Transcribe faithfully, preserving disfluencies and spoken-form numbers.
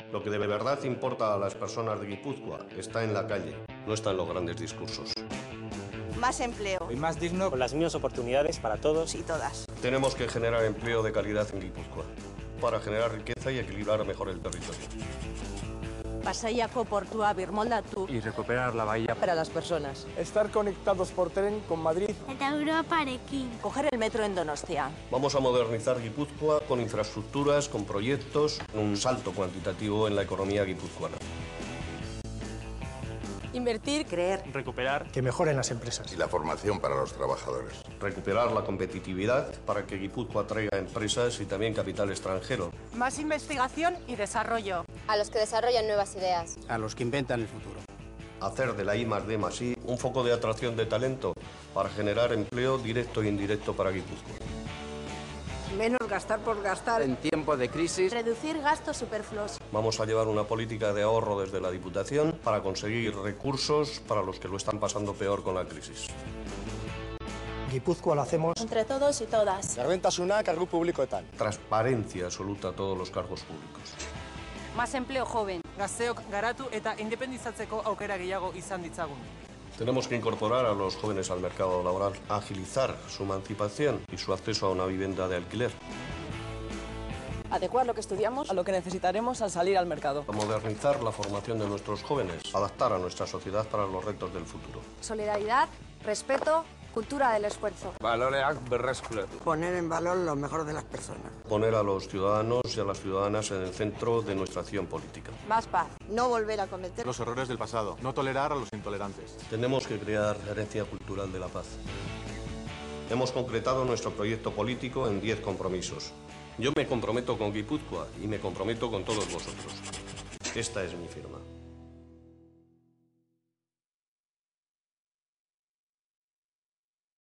Lo que de verdad importa a las personas de Guipúzcoa está en la calle, no está en los grandes discursos. Más empleo. Y más digno. Con las mismas oportunidades para todos y todas. Tenemos que generar empleo de calidad en Guipúzcoa, para generar riqueza y equilibrar mejor el territorio. Pasaiako portua birmoldatu. Y recuperar la bahía para las personas. Estar conectados por tren con Madrid. Eta Europarekin. Coger el metro en Donostia. Vamos a modernizar Guipúzcoa con infraestructuras, con proyectos, un salto cuantitativo en la economía guipuzcoana. Invertir, creer, recuperar, que mejoren las empresas. Y la formación para los trabajadores. Recuperar la competitividad para que Guipúzcoa traiga empresas y también capital extranjero. Más investigación y desarrollo. A los que desarrollan nuevas ideas. A los que inventan el futuro. Hacer de la I más D más I un foco de atracción de talento para generar empleo directo e indirecto para Guipúzcoa. Menos gastar por gastar. En tiempo de crisis. Reducir gastos superfluos. Vamos a llevar una política de ahorro desde la Diputación para conseguir recursos para los que lo están pasando peor con la crisis. Guipúzcoa lo hacemos entre todos y todas. Gardentasuna kargu publikoetan. Transparencia absoluta a todos los cargos públicos. Más empleo joven. Gazteok garatu eta independizatzeko aukera gehiago izan ditzagun. Tenemos que incorporar a los jóvenes al mercado laboral, agilizar su emancipación y su acceso a una vivienda de alquiler. Adecuar lo que estudiamos a lo que necesitaremos al salir al mercado. A modernizar la formación de nuestros jóvenes, adaptar a nuestra sociedad para los retos del futuro. Solidaridad, respeto, cultura del esfuerzo. Baloreak berreskuratu. Poner en valor lo mejor de las personas. Poner a los ciudadanos y a las ciudadanas en el centro de nuestra acción política. Más paz. No volver a cometer los errores del pasado. No tolerar a los intolerantes. Tenemos que crear herencia cultural de la paz. Hemos concretado nuestro proyecto político en diez compromisos. Yo me comprometo con Guipúzcoa y me comprometo con todos vosotros. Esta es mi firma.